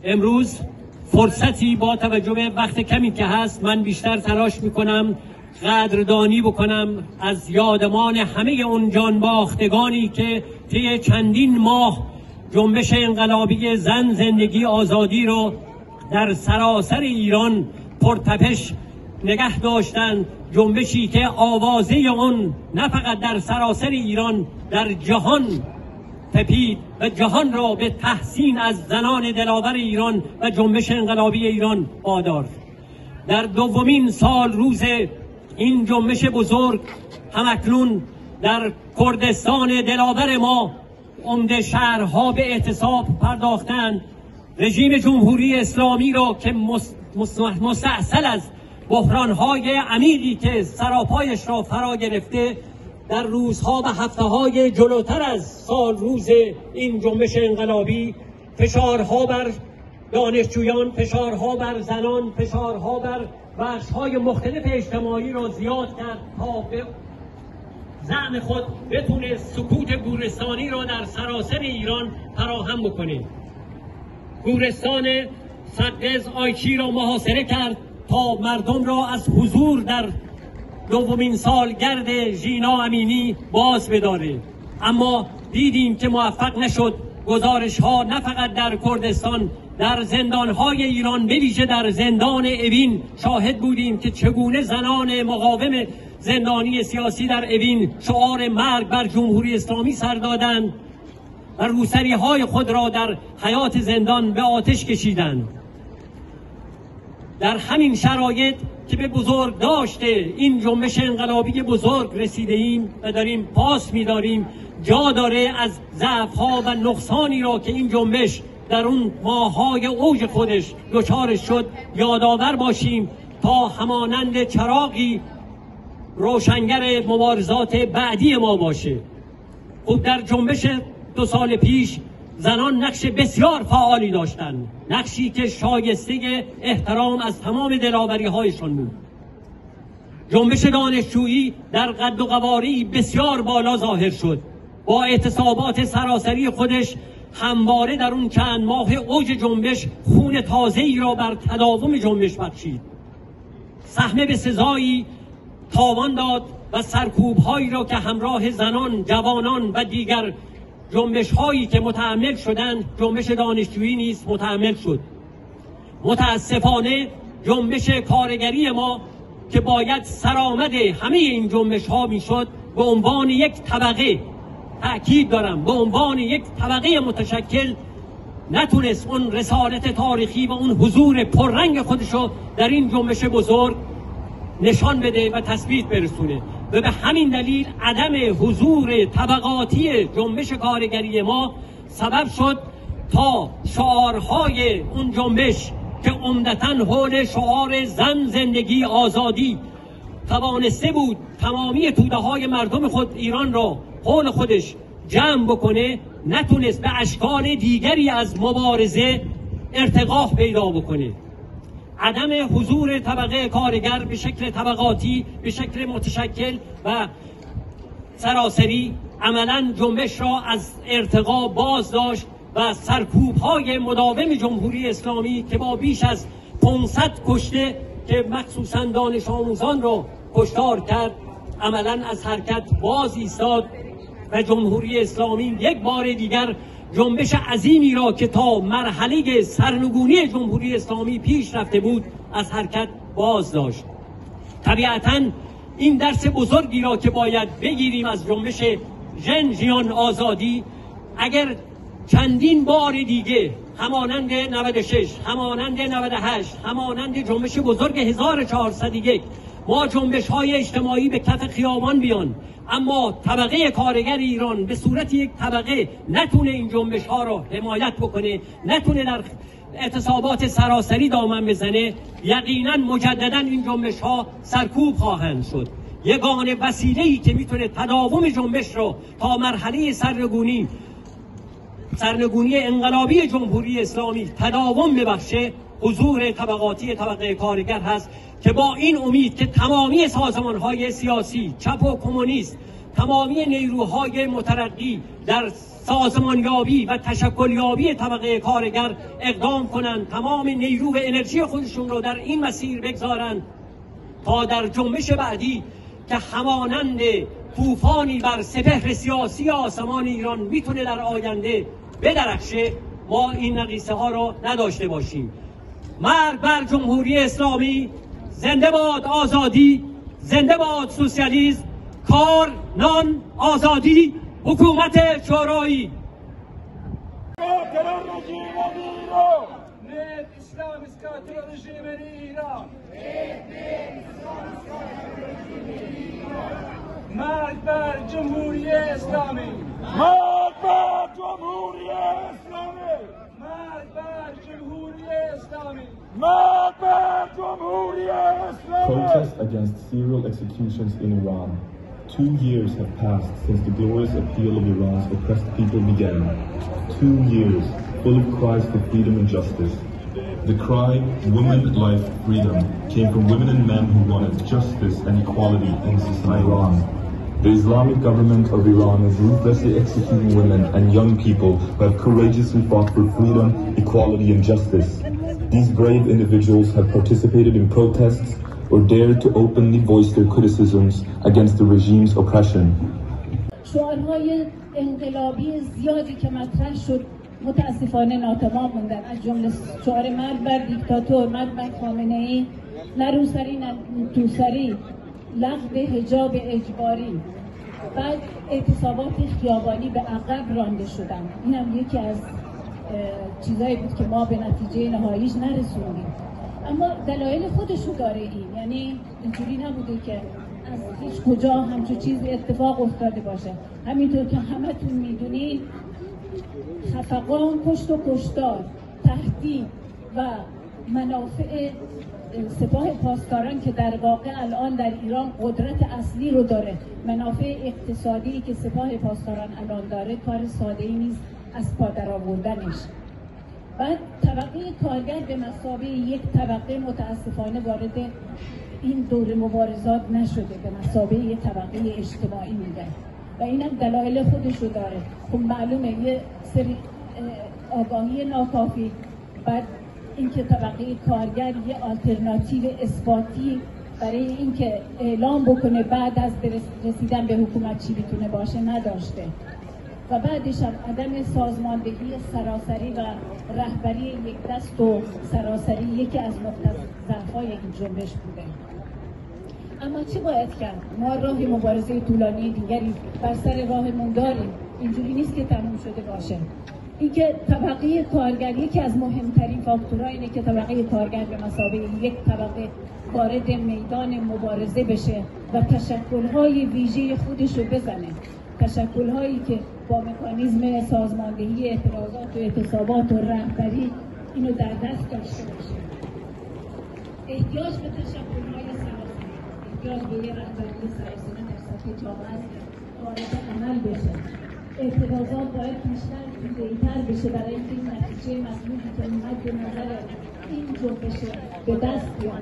امروز فرصتی با توجه به وقت کمی که هست من بیشتر تلاش میکنم قدردانی بکنم از یادمان همه اون جانباختگانی که طی چندین ماه جنبش انقلابی زن زندگی آزادی رو در سراسر ایران پرتپش نگه داشتند. جنبشی که آوازه اون نه فقط در سراسر ایران در جهان تپید و جهان را به تحسین از زنان دلاور ایران و جنبش انقلابی ایران وادار. در دومین سال روز این جنبش بزرگ همکنون در کردستان دلاور ما عمده شهرها به اعتصاب پرداختند. رژیم جمهوری اسلامی را که مستعصل از بحرانهای عمیقی که سراپایش را فرا گرفته در روزها و هفته‌های جلوتر از سال روز این جنبش انقلابی فشارها بر دانشجویان، فشارها بر زنان، فشارها بر بخش‌های مختلف اجتماعی را زیاد کرد تا به زعم خود بتونه سکوت گورستانی را در سراسر ایران فراهم بکنه. گورستان سدقز آیچی را محاصره کرد تا مردم را از حضور در دومین سالگرد ژینا امینی باز بداره، اما دیدیم که موفق نشد. گزارش ها نه فقط در کردستان، در زندان های ایران به ویژه در زندان اوین شاهد بودیم که چگونه زنان مقاوم زندانی سیاسی در اوین شعار مرگ بر جمهوری اسلامی سر دادند و روسری های خود را در حیات زندان به آتش کشیدند. در همین شرایط که به بزرگ داشته این جنبش انقلابی بزرگ رسیده ایم و داریم پاس می‌داریم، جا داره از ضعف‌ها و نقصانی را که این جنبش در اون ماه‌های اوج خودش دچارش شد یادآور باشیم تا همانند چراغی روشنگر مبارزات بعدی ما باشه. خب در جنبش 2 سال پیش زنان نقش بسیار فعالی داشتند، نقشی که شایسته احترام از تمام دلاوری هایشان بود. جنبش دانشجویی در قد و قواری بسیار بالا ظاهر شد، با اعتصابات سراسری خودش همواره در اون چند ماه اوج جنبش خون تازه‌ای را بر تداوم جنبش بخشید. سهم به سزایی تاوان داد و سرکوب‌هایی را که همراه زنان، جوانان و دیگر جنبش هایی که متحمل شدند جنبش دانشجویی نیز متحمل شد. متاسفانه جنبش کارگری ما که باید سرآمد همه این جنبش ها میشد به عنوان یک طبقه، تأکید دارم به عنوان یک طبقه متشکل، نتونست اون رسالت تاریخی و اون حضور پررنگ خودشو در این جنبش بزرگ نشان بده و تثبیت برسونه و به همین دلیل عدم حضور طبقاتی جنبش کارگری ما سبب شد تا شعارهای اون جنبش که عمدتاً حول شعار زن زندگی آزادی توانسته بود تمامی توده های مردم خود ایران را حول خودش جمع بکنه، نتونست به اشکال دیگری از مبارزه ارتقا پیدا بکنه. عدم حضور طبقه کارگر به شکل طبقاتی، به شکل متشکل و سراسری عملاً جنبش را از ارتقا باز داشت و سرکوب‌های مداوم جمهوری اسلامی که با بیش از 500 کشته که مخصوصاً دانش آموزان را کشتار کرد عملاً از حرکت باز ایستاد و جمهوری اسلامی یک بار دیگر جنبش عظیمی را که تا مرحله سرنگونی جمهوری اسلامی پیش رفته بود از حرکت باز داشت. طبیعتاً این درس بزرگی را که باید بگیریم از جنبش ژن ژیان آزادی، اگر چندین بار دیگه همانند 96، همانند 98، همانند جنبش بزرگ 1401 ما جنبش های اجتماعی به کف خیابان بیان، اما طبقه کارگر ایران به صورت یک طبقه نتونه این جنبش ها را حمایت بکنه، نتونه در اعتصابات سراسری دامن بزنه، یقینا مجددا این جنبش ها سرکوب خواهند شد. یگانه وسیله‌ای که میتونه تداوم جنبش را تا مرحله سرنگونی انقلابی جمهوری اسلامی تداوم ببخشه حضور طبقاتی طبقه کارگر هست که با این امید که تمامی سازمان‌های سیاسی چپ و کمونیست، تمامی نیروهای مترقی در سازمانیابی و تشکلیابی طبقه کارگر اقدام کنند، تمام نیرو و انرژی خودشون رو در این مسیر بگذارند تا در جنبش بعدی که همانند طوفانی بر سپهر سیاسی آسمان ایران میتونه در آینده بدرخشه، ما این نقیصه ها رو نداشته باشیم. مرگ بر جمهوری اسلامی، زنده باد آزادی، زنده باد سوسیالیسم، کار، نان، آزادی، حکومت شورایی. مرگ بر جمهوری اسلامی، مرگ بر جمهوری اسلامی، مرگ بر جمهوری اسلامی، مرگ بر جمهوری اسلامی. Protests against serial executions in Iran. 2 years have passed since the glorious appeal of Iran's oppressed people began. 2 years full of cries for freedom and justice. The cry, women, life, freedom, came from women and men who wanted justice and equality in society. The Islamic government of Iran is ruthlessly executing women and young people who have courageously fought for freedom, equality and justice. These brave individuals have participated in protests or dared to openly voice their criticisms against the regime's oppression. شعارهای انقلابی زیادی که مطرح شد متاسفانه ناتمام موندن، از جمله شعار مرگ بر دیکتاتور، مرگ بر خامنه‌ای، نه روسری نه توسری، لغو حجاب اجباری، بعد اعتصابات خیابانی به عقب رانده شدن. این هم یکی از چیزایی بود که ما به نتیجه نهاییش نرسوندیم، اما دلایل خودشو داره این، یعنی اینجوری نبوده که از هیچ کجا همچون چیزی اتفاق افتاده باشه. همینطور که همتون میدونید خفقان، کشت و کشتار، تهدید و منافع سپاه پاسداران که در واقع الان در ایران قدرت اصلی رو داره، منافع اقتصادی که سپاه پاسداران الان داره، کار ساده‌ای نیست از پا در آوردنش. بعد طبقه کارگر به مثابه یک طبقه متاسفانه وارد این دور مبارزات نشده، به مثابه یک طبقه اجتماعی میده و اینم دلایل خودش رو داره. خب معلومه یه سری آگاهی ناکافی، بعد اینکه طبقه کارگر یه آلترناتیو اثباتی برای اینکه اعلام بکنه بعد از رسیدن به حکومت چی میتونه باشه نداشته، و بعدش هم عدم سازماندهی سراسری و رهبری یک دست و سراسری یکی از نقطه ضعف‌های این جنبش بوده. اما چه باید کرد؟ ما راه مبارزه طولانی دیگری بر سر راهمون داریم، اینجوری نیست که تموم شده باشه. اینکه طبقه کارگر، یکی از مهمترین فاکتورها اینه که طبقه کارگر به مثابه یک طبقه وارد میدان مبارزه بشه و تشکل‌های ویژه خودش رو بزنه، تشکل‌هایی که با مکانیزم سازماندهی اعتراضات و اعتصابات و رهبری اینو در دست داشته باشه. احتیاج به تشکل‌های سراسری، احتیاج به یه رهبری سراسری در سطح جامعه وارد عمل بشه. اعتراضات باید بیشتر دیگه‌تر بشه برای اینکه این نتیجه مطلوبی که مد نظر این جنبش به دست بیاد.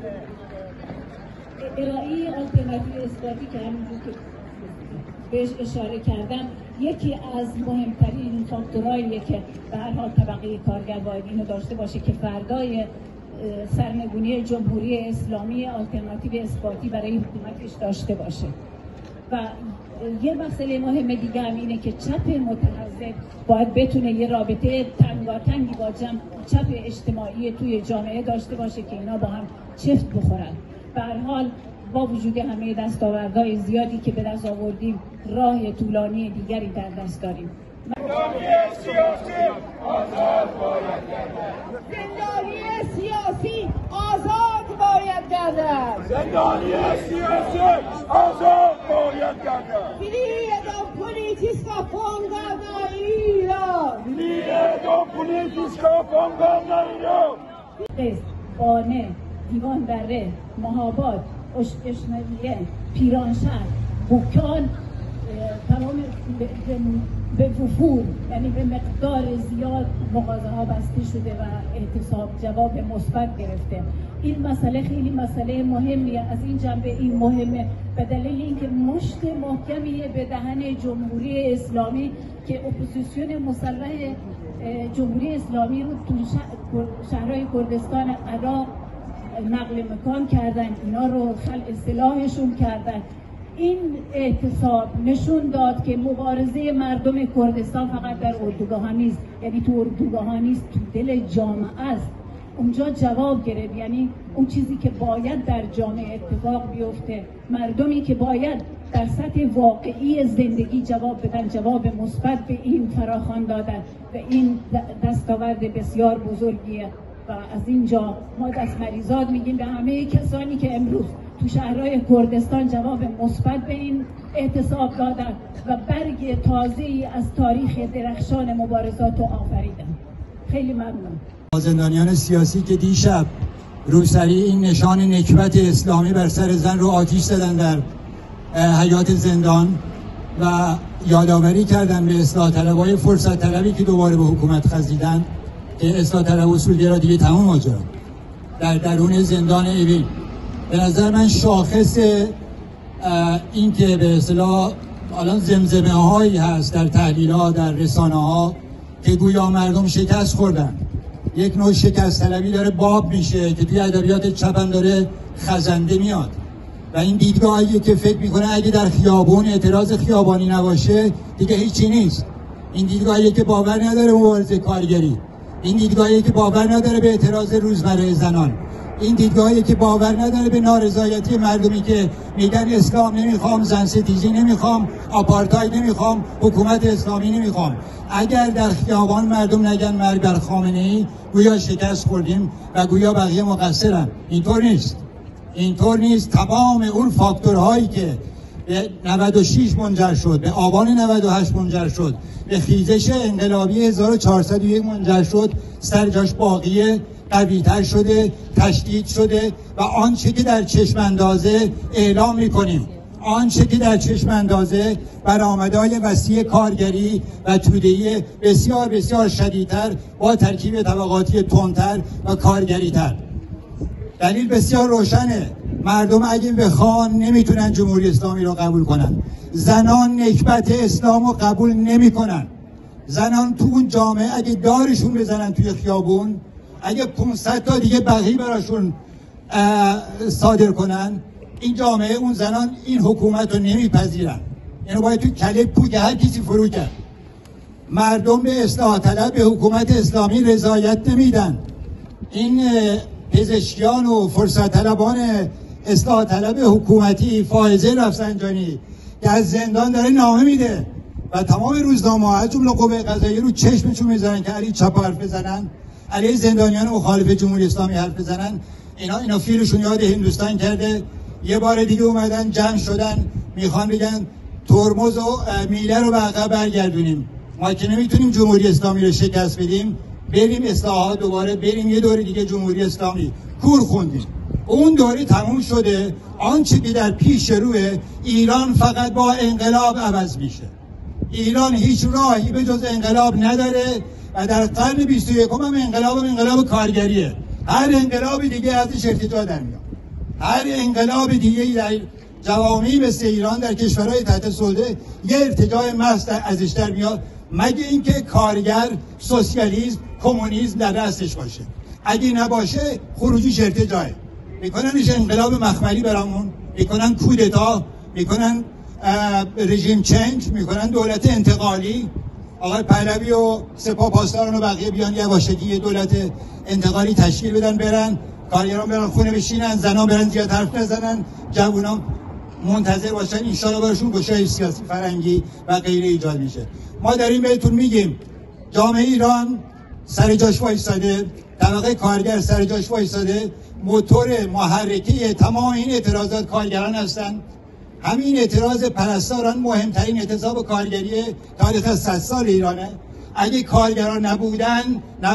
ارائه آلترناتیو اثباتی که همونجور که بهش اشاره کردم یکی از مهمترین فاکتورهاییه که به هر حال طبقه کارگر باید اینو داشته باشه که فردای سرنگونی جمهوری اسلامی آلترناتیو اثباتی برای حکومتش داشته باشه. و یه مسئله مهم دیگه هم اینه که چپ متحزب باید بتونه یه رابطه تنگاتنگی با چپ اجتماعی توی جامعه داشته باشه که اینا با هم چفت بخورن. به هر حال با وجود همه دستاوردهای زیادی که به دست آوردیم راه طولانی دیگری در دست داریم. زندانی سیاسی آزاد باید گردد. زندانی سیاسی آزاد باید گردد. زندانی سیاسی آزاد باید گردد. Fria politiska fångarna i Iran. Fria de politiska fångarna i Iran. قزل، قانع، دیوان دره، مهاباد، اشنویه، پیرانشهر، بوکان، تمام به وفور، یعنی به مقدار زیاد مغازه ها بسته شده و اعتصاب جواب مثبت گرفته. این مسئله خیلی مسئله مهمیه. از این جنبه این مهمه به دلیل اینکه مشت محکمیه به دهن جمهوری اسلامی که اپوزیسیون مسلح جمهوری اسلامی رو تو شهرهای کردستان عراق نقل مکان کردن، اینا رو خلع سلاحشون کردن. این اعتصاب نشون داد که مبارزه مردم کردستان فقط در اردوگاه نیست، یعنی تو اردوگاه نیست، تو دل جامعه است. اونجا جواب گرفت، یعنی اون چیزی که باید در جامعه اتفاق بیفته، مردمی که باید در سطح واقعی زندگی جواب بدن، جواب مثبت به این فراخوان دادن و این دستاورد بسیار بزرگیه. و از اینجا ما دست مریزاد میگیم به همه کسانی که امروز تو شهرهای کردستان جواب مثبت به این اعتصاب دادن و برگ تازه‌ای از تاریخ درخشان مبارزات رو آفریدن. خیلی ممنون. زندانیان سیاسی که دیشب روسری این نشان نکبت اسلامی بر سر زن رو آتش زدن در حیات زندان و یادآوری کردن به اصلاح طلبای فرصت طلبی که دوباره به حکومت خزیدن که اصلاح طلب اصولگرا دیگه تمام ماجرا در درون زندان اوین. به نظر من شاخص این که به اصطلاح الان زمزمه هایی هست در تحلیل ها در رسانه ها که گویا مردم شکست خوردن، یک نوع شکست طلبی داره باب میشه که توی ادبیات چپم داره خزنده میاد و این دیدگاهی که فکر میکنه اگه در خیابون اعتراض خیابانی نباشه دیگه هیچی نیست. این دیدگاهی که باور نداره مبارزه کارگری، این دیدگاهی که باور نداره به اعتراض روزمره زنان، این دیدگاهی که باور نداره به نارضایتی مردمی که میگن اسلام نمیخوام، زن ستیزی نمیخوام، آپارتاید نمیخوام، حکومت اسلامی نمیخوام. اگر در خیابان مردم نگن مرگ بر خامنه‌ای گویا شکست خوردیم و گویا بقیه مقصرن. اینطور نیست. اینطور نیست. تمام اون فاکتورهایی که به 96 منجر شد، به آبان 98 منجر شد، به خیزش انقلابی 1401 منجر شد، سر جاش باقیه، قوی‌تر شده، تشدید شده و آنچه که در چشم اندازه اعلام می‌کنیم، آنچه که در چشم اندازه برآمدهای وسیع کارگری و توده‌ای بسیار بسیار شدیدتر با ترکیب طبقاتی تندتر و کارگری‌تر. دلیل بسیار روشنه. مردم اگه بخوان نمیتونن جمهوری اسلامی رو قبول کنن. زنان نکبت اسلام رو قبول نمیکنن. زنان تو اون جامعه اگه دارشون بزنن توی خیابون، اگه 500 تا دیگه بقیه براشون صادر کنن، این جامعه اون زنان این حکومت رو نمیپذیرن. اینو باید تو کله پوک هر کسی فرو کرد. مردم به اصلاح طلب به حکومت اسلامی رضایت نمیدن. این پزشکیان و فرصت طلبان اصلاح طلب حکومتی، فائزه رفسنجانی که از زندان داره نامه میده و تمام روزنامه‌ها از جمله قوه قضاییه رو چشمشون میذارن که علی چپ حرف بزنن، علی زندانیان مخالف جمهوری اسلامی حرف بزنن. اینا فیلشون یاد هندوستان کرده. یه بار دیگه اومدن جمع شدن میخوان بگن ترمز و میله رو به عقب برگردونیم. ما که نمیتونیم جمهوری اسلامی رو شکست بدیم، بریم اصلاحات دوباره، بریم یه دوره دیگه جمهوری اسلامی. کور خوندیم. اون دوره تموم شده. آنچه که در پیش روه، ایران فقط با انقلاب عوض میشه. ایران هیچ راهی به جز انقلاب نداره و در قرن 21 هم انقلاب کارگریه. هر انقلاب دیگه ازش ارتجاع در میاد. هر انقلاب دیگه در جوامعی مثل ایران در کشورهای تحت سلطه یه ارتجاع محض ازش در میاد، مگه اینکه کارگر سوسیالیسم کمونیسم در دستش باشه. اگه نباشه خروجیش ارتجاعه. میکننش انقلاب مخملی برامون، میکنن کودتا، میکنن رژیم چنج، میکنن دولت انتقالی. آقای پهلوی و سپاه پاسداران و بقیه بیان یواشکی یه دولت انتقالی تشکیل بدن، برن کارگران برن خونه بشینن، زنان برن زیاد حرف نزنن، جوانان منتظر باشن ان شاءالله براشون گشایش سیاسی فرنگی و غیره ایجاد میشه. ما داریم بهتون میگیم جامعه ایران سر جاش وایساده، طبقه کارگر سر جاش وایساده، موتور محرکه تمام این اعتراضات کارگران هستن. همین اعتراض پرستاران مهمترین اعتصاب کارگری تاریخ 100 سال ایرانه. اگه کارگران نبودن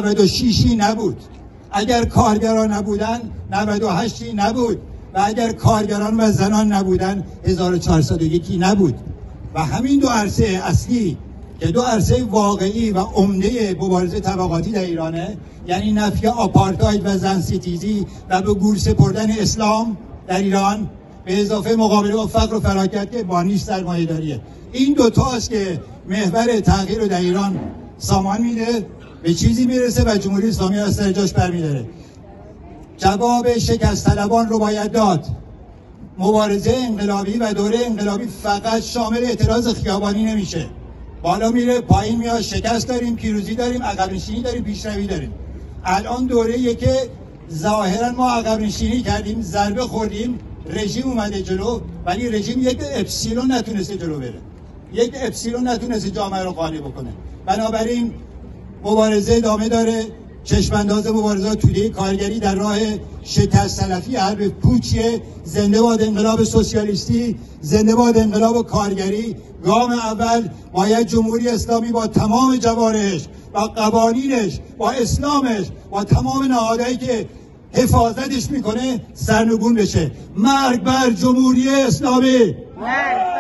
96 نبود، اگر کارگران نبودن 98 نبود و اگر کارگران و زنان نبودن 1401 نبود. و همین دو عرصه اصلی که دو عرصه واقعی و عمده مبارزه طبقاتی در ایرانه، یعنی نفی آپارتاید و زن ستیزی و به گور سپردن اسلام در ایران، به اضافه مقابله با فقر و فلاکت که بانی سرمایه‌داریه. این دوتاست که محور تغییر رو در ایران سامان میده، به چیزی میرسه و جمهوری اسلامی از سر جاش برمیداره. جواب شکست طلبان رو باید داد. مبارزه انقلابی و دوره انقلابی فقط شامل اعتراض خیابانی نمیشه. بالا میره، پایین میاد، شکست داریم، پیروزی داریم، عقب نشینی داریم، پیشروی داریم. الان دوره‌ایه که ظاهرا ما عقب نشینی کردیم، ضربه خوردیم، رژیم اومده جلو، ولی رژیم یک اپسیلون نتونسته جلو بره. یک اپسیلون نتونسته جامعه رو قانع بکنه. بنابراین مبارزه ادامه داره. چشمانداز مبارزه توده کارگری در راه شکست سلفی حرب پوچیه. زنده باد انقلاب سوسیالیستی، زنده باد انقلاب کارگری. گام اول باید جمهوری اسلامی با تمام جوارحش، با قوانینش، با اسلامش، با تمام نهادهایی که حفاظتش میکنه سرنگون بشه. مرگ بر جمهوری اسلامی!